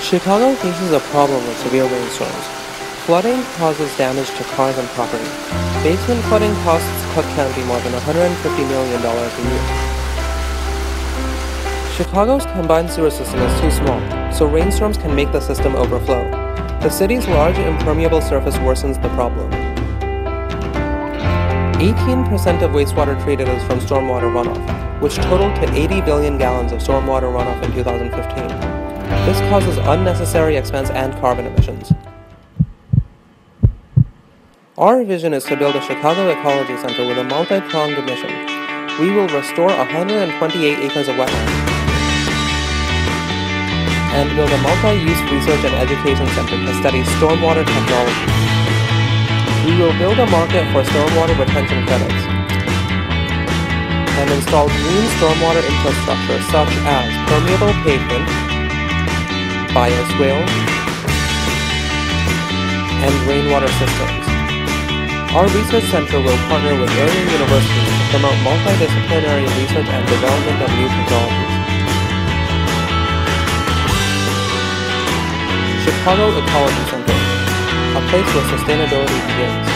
Chicago faces a problem with severe rainstorms. Flooding causes damage to cars and property. Basement flooding costs Cook County more than $150 million a year. Chicago's combined sewer system is too small, so rainstorms can make the system overflow. The city's large impermeable surface worsens the problem. 18% of wastewater treated is from stormwater runoff, which totaled to 80 billion gallons of stormwater runoff in 2015. This causes unnecessary expense and carbon emissions. Our vision is to build a Chicago Ecology Center with a multi-pronged mission. We will restore 128 acres of wetlands and build a multi-use research and education center to study stormwater technology. We will build a market for stormwater retention credits and install green stormwater infrastructure such as permeable pavement, bioswales, and rainwater systems. Our research center will partner with area universities to promote multidisciplinary research and development of new technologies. Chicago Ecology Center, a place where sustainability begins.